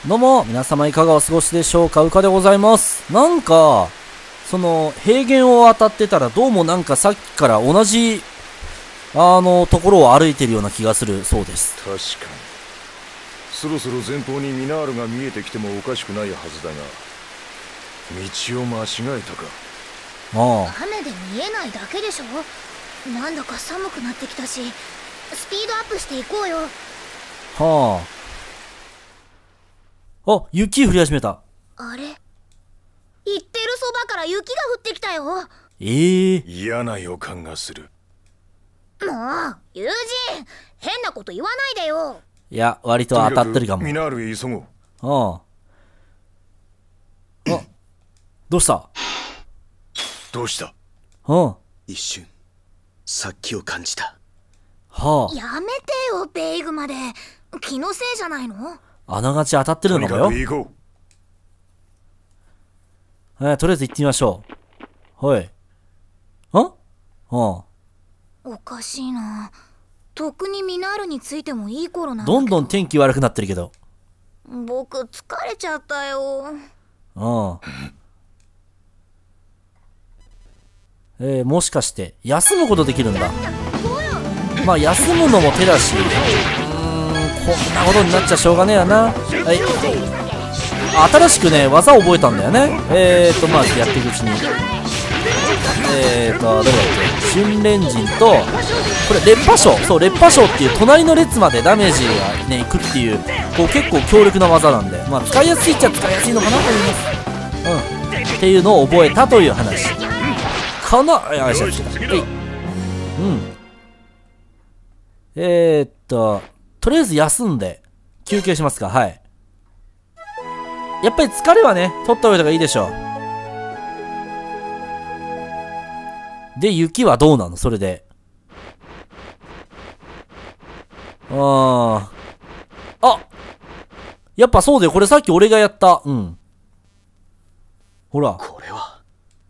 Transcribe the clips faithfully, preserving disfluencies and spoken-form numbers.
どうも、皆様いかがお過ごしでしょうか。うかでございます。なんか、その、平原を渡ってたら、どうもなんかさっきから同じ、あの、ところを歩いてるような気がするそうです。 確かに。そろそろ前方にミナールが見えてきてもおかしくないはずだが、道を間違えたか。 ああ。雨で見えないだけでしょ。なんだか寒くなってきたし、スピードアップしていこうよ。 はあ。あ、雪降り始めた。 あれ、言ってるそばから雪が降ってきたよ。 ええー、 嫌な予感がする。 もう友人、変なこと言わないでよ。 いや、割と当たってるかも。 ミナールへ急ごう。 ああ。あ、どうした？ どうした？ うん。 一瞬殺気を感じた。 はあ。 やめてよ、ベイグまで。気のせいじゃないの？ あながち当たってるのかもよ。 とにかく行こう。はい、とりあえず行ってみましょう。はい。あ？ああ。 おかしいな。とっくにミナールについてもいい頃なんだけど。 どんどん天気悪くなってるけど。 僕疲れちゃったよ。 ああ。えー、もしかして休むことできるんだ。まあ休むのも手だし、うーん、こんなことになっちゃしょうがねえやな。はい。新しくね技を覚えたんだよね。えーとまあやっていくうちに、えーとどれだっけ、新レンジンとこれ烈波章、そう烈波章っていう隣の列までダメージがねいくっていう、こう結構強力な技なんで、まあ使いやすいっちゃ使いやすいのかなと思います。うん、っていうのを覚えたという話。このよいしょ、つけた。はい。うん。えー、っととりあえず休んで休憩しますか。はい。やっぱり疲れはね取った方がいいでしょう。で雪はどうなのそれで。あああ、やっぱそうだよ。これさっき俺がやった。うん、ほらこれは。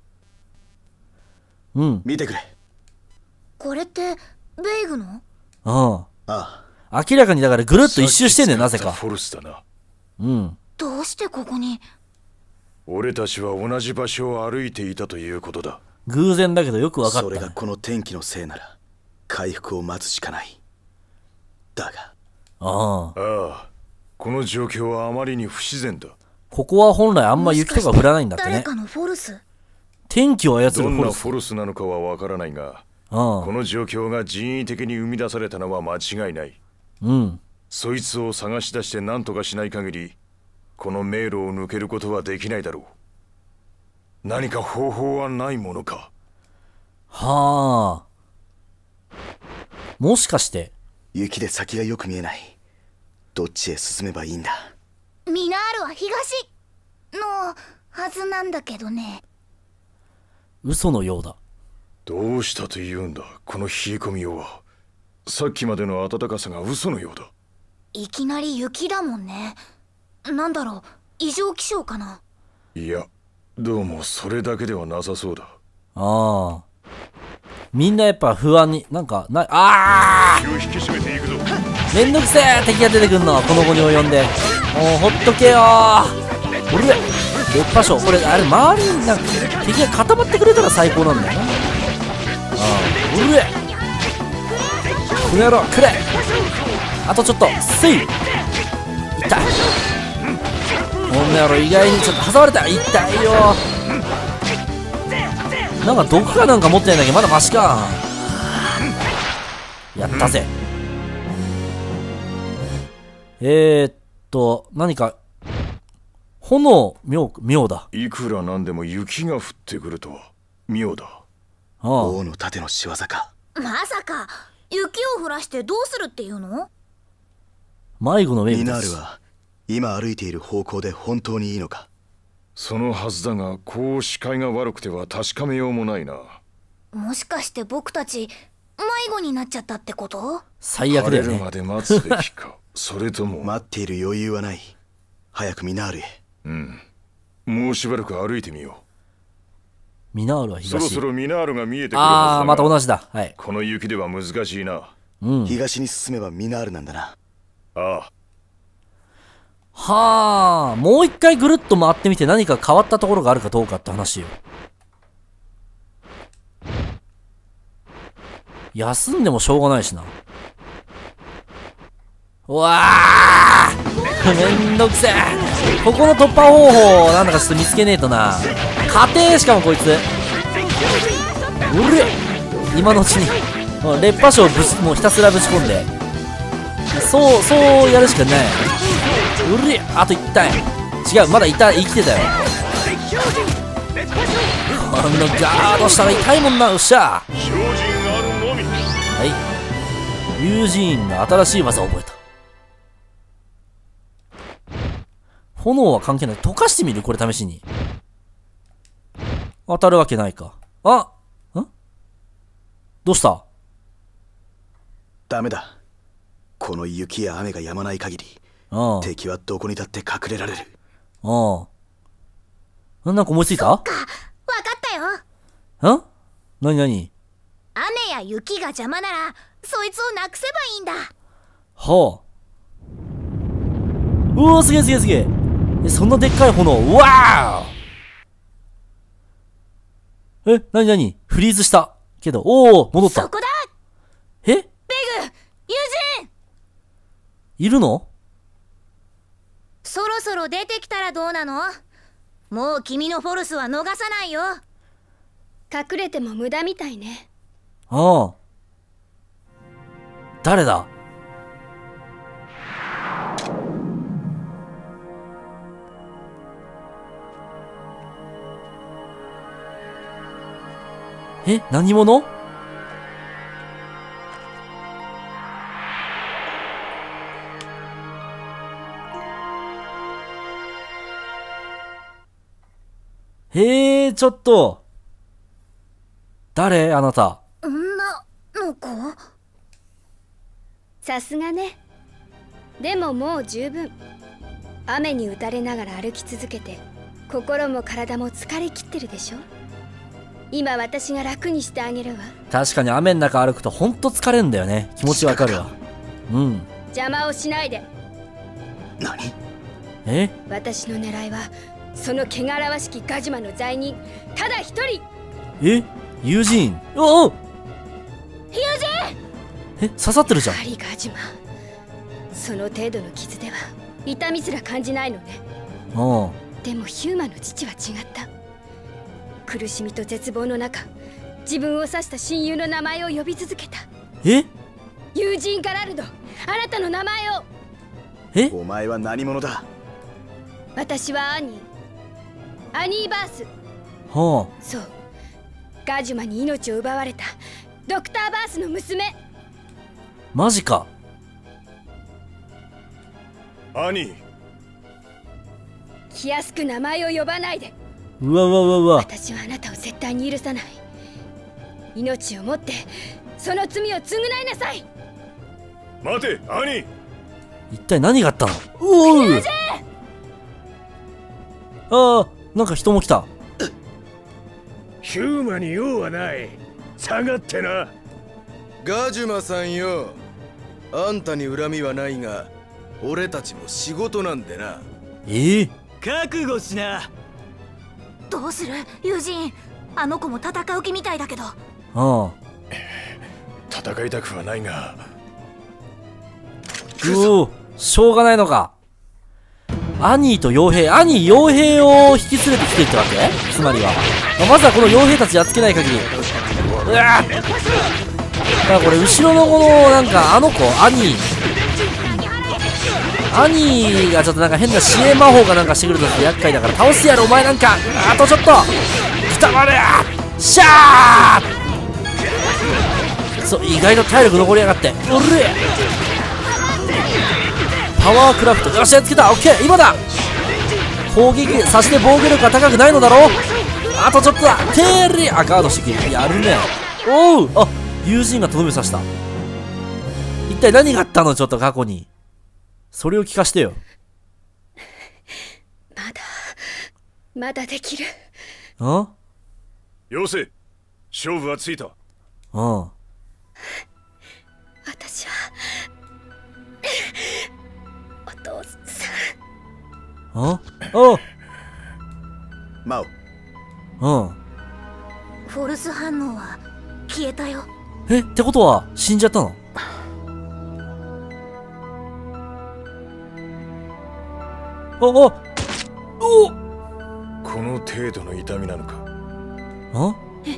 うん、 見てくれ。 これってベイグの？ あああ、明らかにだからぐるっと一周してんねん、なぜか。 フォルスだな。 うん。 どうしてここに？ 俺たちは同じ場所を歩いていたということだ。 偶然だけどよくわかった、ね。 それがこの天気のせいなら回復を待つしかない。だがああ、 ああ、この状況はあまりに不自然だ。 ここは本来あんま雪とか降らないんだってね。 誰かのフォルス？ 天気を操るフォルス。 どんなフォルスなのかはわからないが、 ああ、 この状況が人為的に生み出されたのは間違いない。 うん。 そいつを探し出して何とかしない限り、この迷路を抜けることはできないだろう。何か方法はないものか。 はあ。もしかして。 雪で先がよく見えない。どっちへ進めばいいんだ。 ミナールは東のはずなんだけどね。 嘘のようだ。 どうしたと言うんだ、この冷え込みようは。さっきまでの暖かさが嘘のようだ。 いきなり雪だもんね。なんだろう、異常気象かな。 いや、どうもそれだけではなさそうだ。 ああ。みんなやっぱ不安に、なんか、な、ああ気を引き締めていくぞ。 めんどくせえ敵が出てくんの、この期に及んで。もうほっとけよー。うるえ。烈波章、これ、あれ、周りになんか、敵が固まってくれたら最高なんだよな。ああ、うるえ。この野郎、くれ。あとちょっと、せい。痛い。この野郎、意外にちょっと挟まれた。痛いよ。なんか毒かなんか持ってないんだけど、まだマシか。やったぜ。えーっと、何か、炎、妙、妙だ。 いくらなんでも雪が降ってくるとは妙だ。 ああ、 王の盾の仕業か。 まさか雪を降らしてどうするっていうの？ 迷子の名ミナ物です。 ールは今歩いている方向で本当にいいのか。 そのはずだが、こう視界が悪くては確かめようもないな。 もしかして僕たち迷子になっちゃったってこと？ 最悪だよね。 晴れるまで待つべきか。それとも。 待っている余裕はない。早くミナールへ。 うん。もうしばらく歩いてみよミナールはう。 東。 そろそろミナールが見えてくるはずだが。 ああ、また同じだ。はい。 この雪では難しいな。 うん。 東に進めばミナールなんだな。 ああ。 はあ、もう一回ぐるっと回ってみて何か変わったところがあるかどうかって話よ。休んでもしょうがないしな。うわあめんどくせえ。ここの突破方法をなんだかちょっと見つけねえとな。家庭しかもこいつ。うれ今のうちにもう烈破傷をぶちもうひたすらぶち込んで、そうそうやるしかない。うれあといったい。違う、まだいた、生きてたよ。このガードしたら痛いもんな。うっしゃ。はい、友人が新しい技を覚えた。炎は関係ない。溶かしてみるこれ試しに。当たるわけないか。あんどうした？ ダメだ。この雪や雨が止まない限り、 ああ敵はどこにだって隠れられる。 ああ。なんか思いついた？ そっか、わかったよ。 ん？なになに？ 雨や雪が邪魔ならそいつをなくせばいいんだ。 はあ。うおー、すげえすげえすげえ。え、そんなでっかい炎。うわー。え、なになに？フリーズしたけど、おお戻った。 そこだ。 え？ ペグ、友人。 いるの？ そろそろ出てきたらどうなの？もう君のフォルスは逃さないよ。 隠れても無駄みたいね。 ああ。誰だ？え、何者？へえ、ちょっと。誰？あなた。 女の子？ さすがね。でももう十分。雨に打たれながら歩き続けて心も体も疲れ切ってるでしょ。今私が楽にしてあげるわ。 確かに雨の中歩くとほんと疲れんだよね。気持ちわかるわ。うん。 邪魔をしないで。 何？ え？ 私の狙いはその汚らわしきガジュマの罪人ただ一人。 え？友人？おお！ 友え、刺さってるじゃん。 やはりガジュマ、その程度の傷では痛みすら感じないのね。 うん。 でもヒューマの父は違った。苦しみと絶望の中、自分を刺した親友の名前を呼び続けた。 え？ 友人ガラルド、あなたの名前を。 え？ お前は何者だ？ 私はアニー、アニーバース。 はそう、ガジュマに命を奪われたドクターバースの娘。 あ。マジか。 兄、 気安く名前を呼ばないで。 うわうわうわうわ。 私はあなたを絶対に許さない。命をもってその罪を償いなさい。 待て兄。 一体何があったの？おお。ああ、なんか人も来た。 ヒューマに用はない。下がってな。 ガジュマさんよ、あんたに恨みはないが俺たちも仕事なんでな。 ええ？ 覚悟しな。 どうする友人？あの子も戦う気みたいだけど。 ああ。 戦いたくはないが。 うお、しょうがないのか。アニーと傭兵、アニー傭兵を引き連れてきてるってわけ？つまりは、まあ、まずはこの傭兵たちやっつけない限り。うわー、だからこれ後ろのこのなんかあの子アニーアニーがちょっとなんか変な支援魔法かなんかしてくると厄介だから倒してやる。お前なんかあとちょっと来たまでやシャー。そう、意外と体力残りやがって。うれパワークラフト、よしやっつけた。オッケー、今だ。攻撃さして防御力が高くないのだろう。あとちょっとだ。テーリあ、ガードしてくる。やるね。おう、あ、友人がとどめさした。一体何があったの？ちょっと過去にそれを聞かしてよ。 まだまだできる。 あ？ よせ、勝負はついた。 うん。 私はお父さあおマオ、 うん。 フォルス反応は消えたよ。 え、ってことは死んじゃったの？おおおこの程度の痛みなのか。 あ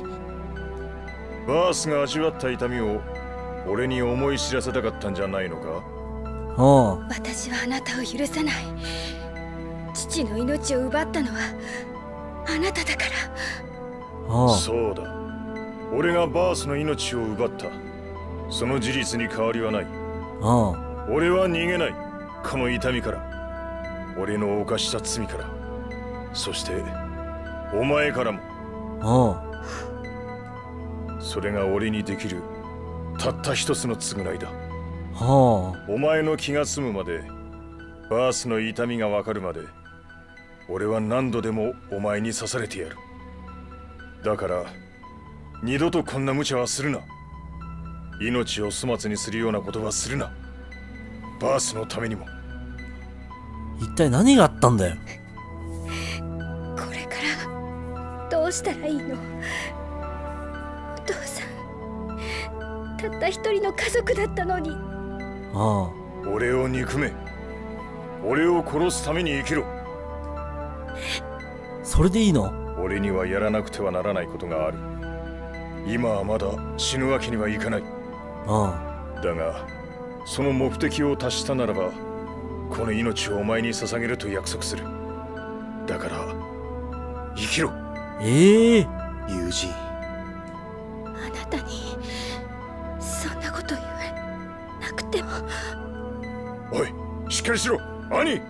バースが味わった痛みを俺に思い知らせたかったんじゃないのか。 あ私はあなたを許さない。父の命を奪ったのはあなただから。 ああそうだ、俺がバースの命を奪った。その事実に変わりはない。 あ俺は逃げない。この痛みから、俺の犯した罪から、そしてお前からも。 あそれが俺にできるたった一つの償いだ。 はお前の気が済むまで、バースの痛みがわかるまで、俺は何度でもお前に刺されてやる。だから二度とこんな無茶はするな。命を粗末にするようなことはするな。バースのためにも。 一体何があったんだよ。 これからどうしたらいいの？お父さん、たった一人の家族だったのに。 あ俺を憎め。俺を殺すために生きろ。 あそれでいいの？ 俺にはやらなくてはならないことがある。今はまだ死ぬわけにはいかない。 あだがその目的を達したならば、この命をお前に捧げると約束する。だから生きろ。 ええ友人、 あなたにそんなこと言わなくても。 おい、しっかりしろ兄。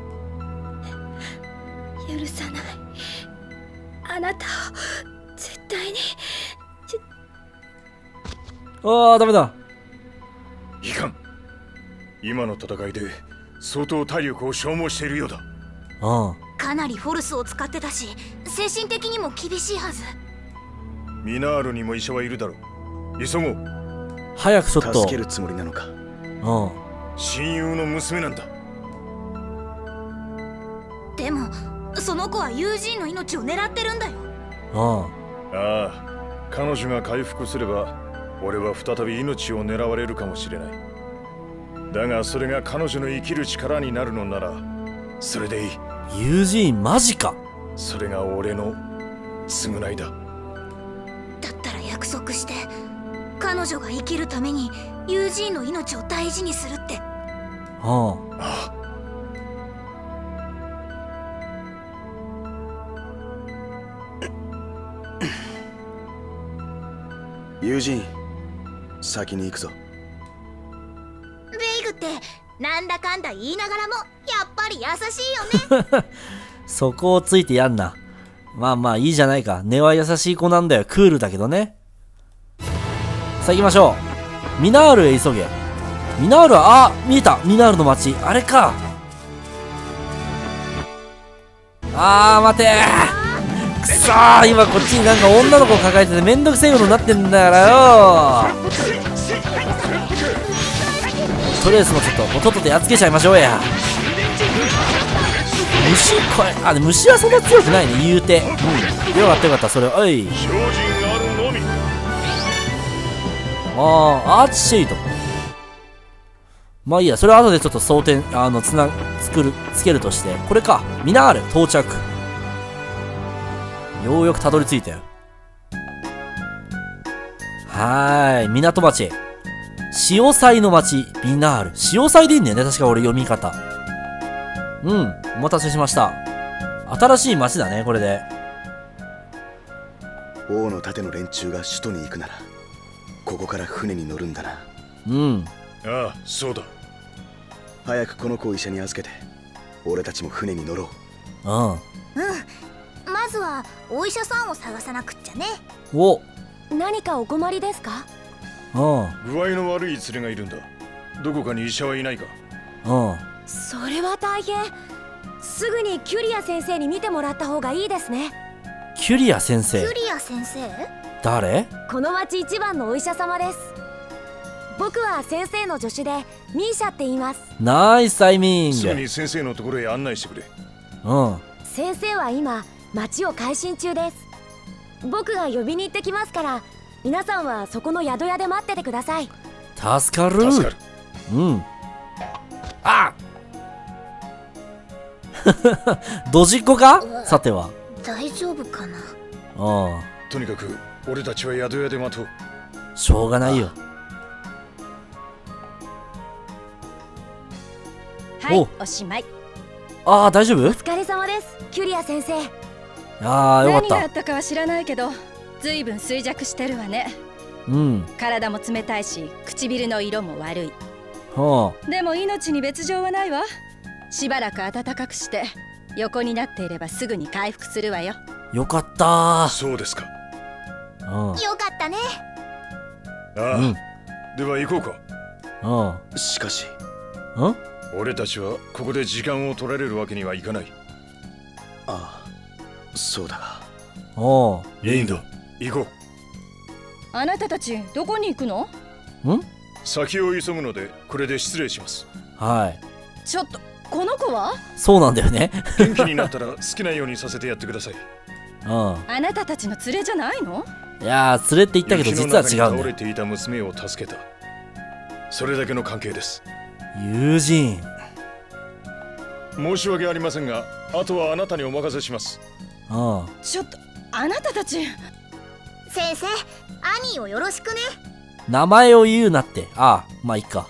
許さない。あなたを絶対に。 ああダメだ。 いかん。今の戦いで相当体力を消耗しているようだ。 あかなりフォルスを使ってたし、精神的にも厳しいはず。 ミナールにも医者はいるだろう。急ごう。 あ早くちょっと。 助けるつもりなのか。 あ親友の娘なんだ。 でもその子は友人の命を狙ってるんだよ。 ああああ、彼女が回復すれば俺は再び命を狙われるかもしれない。だがそれが彼女の生きる力になるのならそれでいい。 友人マジか。 それが俺の償いだ。 だったら約束して、彼女が生きるために友人の命を大事にするって。 ああああ、 友人、先に行くぞ。 ベイグってなんだかんだ言いながらもやっぱり優しいよね。 そこをついてやんな。まあまあいいじゃないか。根は優しい子なんだよ。クールだけどね。さあ行きましょう。ミナールへ急げ。ミナールは、あ、見えた。ミナールの街。あれか。あー、待てー。くそー、今こっちになんか女の子を抱えててめんどくせえことになってんだからよ。とりあえずもうちょっと、もうとっととやっつけちゃいましょうや。虫、これ、あ、で虫はそんな強くないね、言うて。うん。よかったよかった、それ、おい。 精進あるのみ。 あー、アーチシェイド。まあいいや、それは後でちょっと装填、あの、つな、作る、つけるとして。これか。ミナール、到着。ようやくたどり着いたよ。はーい、港町。潮祭の町、ミナール。潮祭でいいんだよね、確か俺読み方。うん、お待たせしました。新しい町だね、これで。 王の盾の連中が首都に行くなら、ここから船に乗るんだな。 うん。 ああ、そうだ。 早くこの子を医者に預けて、俺たちも船に乗ろう。 うん。 うん。まずはお医者さんを探さなくっちゃね。 お。 何かお困りですか？ うん。 具合の悪い連れがいるんだ。どこかに医者はいないか。 うん。 それは大変。すぐにキュリア先生に見てもらった方がいいですね。 キュリア先生。 キュリア先生？ 誰？ この町一番のお医者様です。僕は先生の助手でミーシャって言います。 ナイスタイミング。 すぐに先生のところへ案内してくれ。 うん。 先生は今町を改心中です。僕が呼びに行ってきますから、皆さんはそこの宿屋で待っててください。 助かる。 助かる。 うん。あドジっ子か、さては。 大丈夫かな。 ああ、 とにかく俺たちは宿屋で待とう。 しょうがないよ。 はいお、 おしまい。 ああ、大丈夫。 お疲れ様です、キュリア先生。 ああ、よかっ何があた。 ったかは知らないけど、ずいぶん衰弱してるわね。 うん。 体も冷たいし、唇の色も悪い。 はでも命に別状はないわ。しばらく暖かくして横になっていればすぐに回復するわよ。 あ、よかったそうですか。 ー。うん。 よかったね。 ああ、 うんでは行こうか。 うん。 しかしうん。 俺たちはここで時間を取られるわけにはいかない。 ああ、そうだがおう。 いいんだ、行こう。 あなたたちどこに行くの？ ん？ 先を急ぐのでこれで失礼します。 はい。 ちょっとこの子は？ そうなんだよね。 元気になったら好きなようにさせてやってください。 うん。 あなたたちの連れじゃないの？ いやー、連れって言ったけど実は違うんだよ。 倒れていた娘を助けた。それだけの関係です。 友人。 申し訳ありませんが、あとはあなたにお任せします。 うん。 ちょっとあなたたち。 先生、アニーをよろしくね。 名前を言うなって。ああ、まあいいか。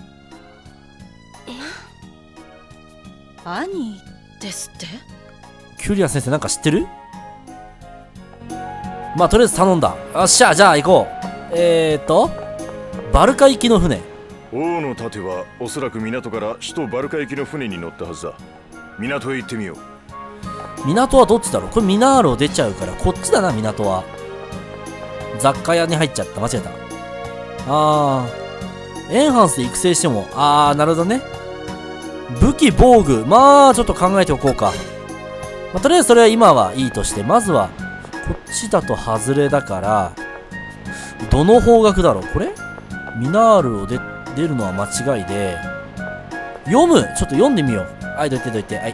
兄ですって？ キュリア先生なんか知ってる？まあとりあえず頼んだ。よっしゃ、じゃあ行こう。えーとバルカ行きの船。 王の盾はおそらく港から首都バルカ行きの船に乗ったはずだ。港へ行ってみよう。 港はどっちだろう。これミナールを出ちゃうからこっちだな。港は雑貨屋に入っちゃった。間違えた。あー、エンハンスで育成しても、あー、なるほどね。武器防具、まあちょっと考えておこうか。まあ、とりあえずそれは今はいいとして、まずはこっちだと外れだから、どの方角だろう。これミナールを出出るのは間違いで、読む、ちょっと読んでみよう。はい、どいてどいて、はい。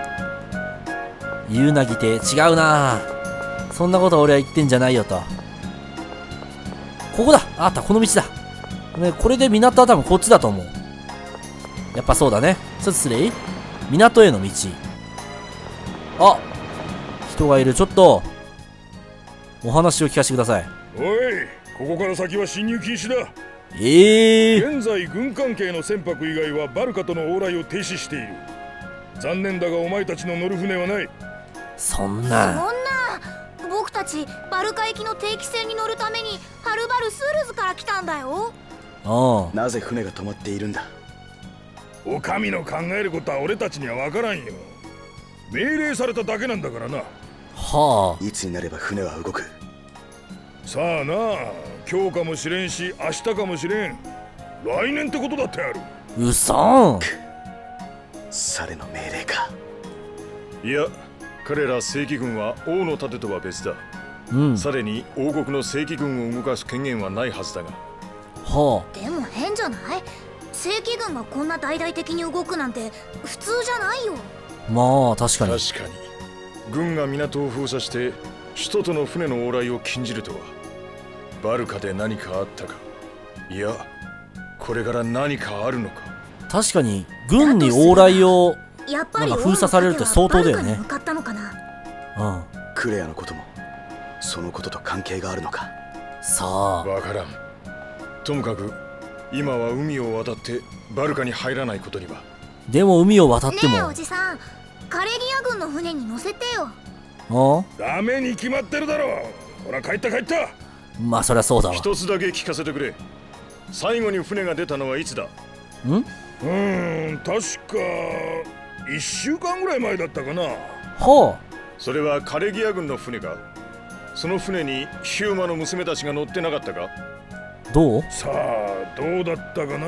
夕なぎ亭、違うな。そんなこと俺は言ってんじゃないよと。ここだ、あった、この道だ。ね、これで港は多分こっちだと思う。やっぱそうだね。ちょっと失礼。港への道。あ、人がいる。ちょっとお話を聞かせてください。 おい、ここから先は侵入禁止だ。 ええー、 現在軍関係の船舶以外はバルカとの往来を停止している。残念だがお前たちの乗る船はない。 そんそんな。 な、僕たちバルカ行きの定期船に乗るためにはるばるスールズから来たんだよ。 うん。 なぜ船が止まっているんだ。 お上の考えることは俺たちには分からんよ。命令されただけなんだからな。 はあ。 いつになれば船は動く。 さあな、今日かもしれんし明日かもしれん。来年ってことだってある。 うそん。 サレの命令か。 いや、彼ら正規軍は王の盾とは別だ。 うん。 さらに王国の正規軍を動かす権限はないはずだが。 はでも変じゃない？正規軍がこんな大々的に動くなんて普通じゃないよ。 あ。まあ確かに。 確かに軍が港を封鎖して首都との船の往来を禁じるとは。バルカで何かあったか。いや、これから何かあるのか。 確かに軍に往来をやっぱりなんか封鎖されるって相当だよね。 向かったのかな。 うん。 クレアのこともそのことと関係があるのか。 さあ。 わからん。ともかく今は海を渡ってバルカに入らないことには。 でも海を渡っても。 ねえおじさん、カレギア軍の船に乗せてよ。 ああ。 ダメに決まってるだろう。ほら帰った帰った。 まあそりゃそうだわ。 一つだけ聞かせてくれ。最後に船が出たのはいつだ？ ん？ うーん、確かいっしゅうかんぐらい前だったかな。 はあ。 それはカレギア軍の船か？その船にヒューマの娘たちが乗ってなかったか？ どう？ さあどうだったかな。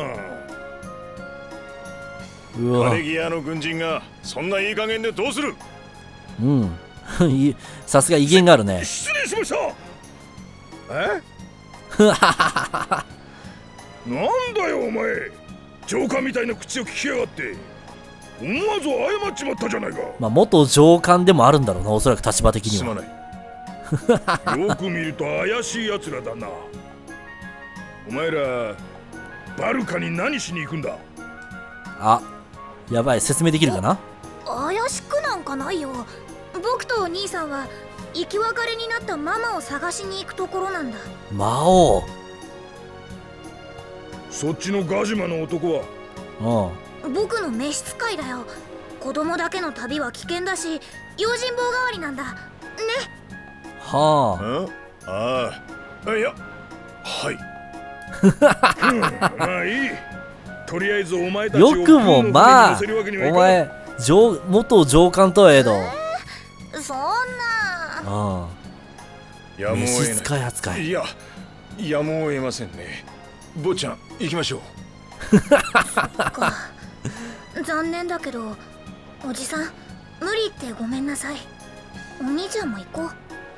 うわ。 カレギアの軍人がそんないい加減でどうする？ うん。いさすが威厳があるね。 失礼しました。え？なんだよお前、上官みたいな口を聞きやがって。 思わず謝っちまったじゃないか。 まあ元上官でもあるんだろうな、おそらく立場的には。 すまない。 よく見ると怪しい奴らだな。お前らバルカに何しに行くんだ？ あ、やばい、説明できるかな。 怪しくなんかないよ。僕とお兄さんは生き別れになったママを探しに行くところなんだ。 魔王。 そっちのガジマの男は？ うん、 僕の召使いだよ。子供だけの旅は危険だし、用心棒代わりなんだね。 はあ。ああ、いや、はい。 うん、まあいい。とりあえずお前たあ、 ちをよくもまあおお前上元上官とはいえど、 えー、そんな。 ああ、 やむを召得使い扱い。 いや、やむを得ませんね。坊ちゃん、行きましょう。 か残念だけど、おじさん無理ってごめんなさい。お兄ちゃんも行こ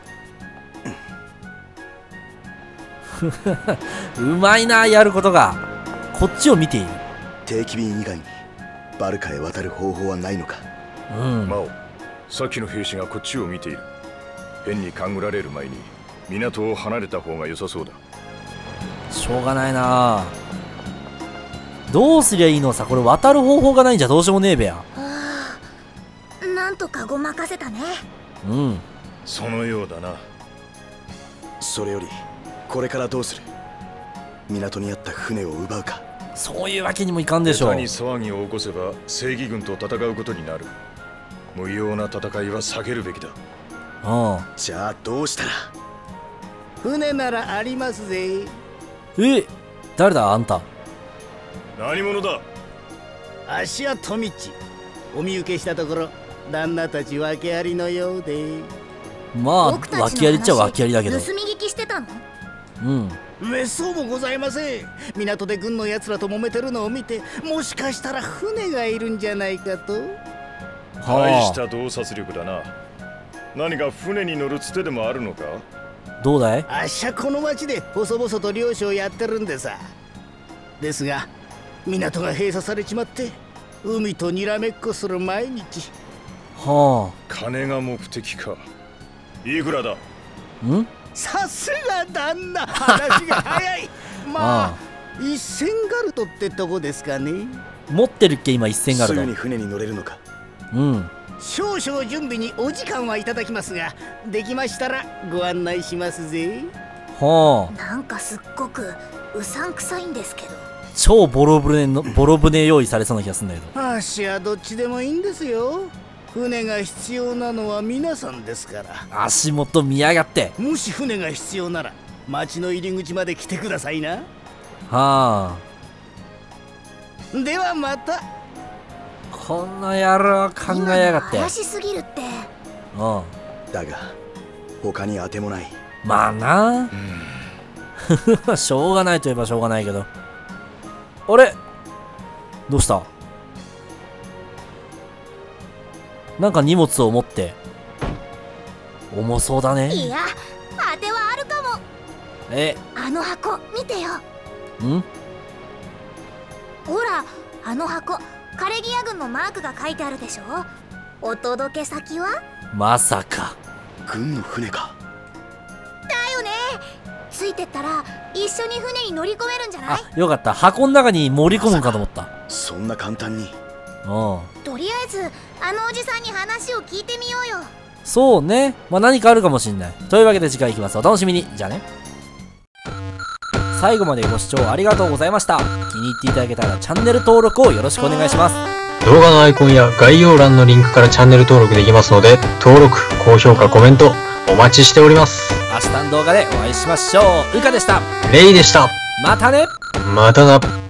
うまいな、やることが。こっちを見ている。 定期便以外にバルカへ渡る方法はないのか？ うん、 マオ、さっきの兵士がこっちを見ている。変に勘ぐられる前に港を離れた方が良さそうだ。 しょうがないな。どうすりゃいいのさ、これ渡る方法がないんじゃどうしようもねえべや。 う。ああ、なんとかごまかせたね。 うん、 そのようだな。 それよりこれからどうする？港にあった船を奪うか？ そういうわけにもいかんでしょう。 下手に騒ぎを起こせば正義軍と戦うことになる。無用な戦いは避けるべきだ。 うん、 じゃあどうしたら？ 船ならありますぜ。 え、誰だあんた？ 何者だ？ あっしはトミッチ。お見受けしたところ旦那たち訳ありのようで。 まあ僕たちの話訳ありっちゃ訳ありだけど。 盗み聞きしてたの？ うん、 めっそうもございません。港で軍のやつらと揉めてるのを見て、もしかしたら船がいるんじゃないかと。 大した洞察力だな。何か船に乗るつてでもあるのか？ どうだい？ あっしはこの町で細々と漁師をやってるんでさ。ですが港が閉鎖されちまって海とにらめっこする毎日。 は金が目的か。いくらだ？ ん？ さすが旦那、話が早い。まあ一千ガルトってとこですかね。 持ってるっけ今一銭ガルト。 すぐに船に乗れるのか？ うん、 少々準備にお時間はいただきますが、できましたらご案内しますぜ。 はあ、 なんかすっごくうさんくさいんですけど。 超ボロ船のボロ船用意されそうな気がするんだけど。 あっしはどっちでもいいんですよ。船が必要なのは皆さんですから。 足元見やがって。 もし船が必要なら町の入り口まで来てくださいな。 はあ。ではまた。 この野郎考えやがって。 怪しすぎるって。 うん。 だが他に当てもない。 まあな。しょうがないといえばしょうがないけど。あれ？どうした？なんか荷物を持って。重そうだね。 いや、当てはあるかも。 え？ あの箱見てよ。 ん？ ほら、あの箱。カレギア軍のマークが書いてあるでしょ。お届け先は？ まさか軍の船か。 だよね。ついてったら一緒に船に乗り込めるんじゃない？ あ、よかった。箱の中に盛り込むんかと思った。 そんな簡単に。 うん。 とりあえずあのおじさんに話を聞いてみようよ。 そうね。まあ何かあるかもしんない。というわけで次回いきます。お楽しみに。じゃあね。最後までご視聴ありがとうございました。気に入っていただけたらチャンネル登録をよろしくお願いします。 動画のアイコンや概要欄のリンクからチャンネル登録できますので、登録、高評価、コメントお待ちしております。 明日の動画でお会いしましょう。うかでした。 レイでした。 またね。 またな。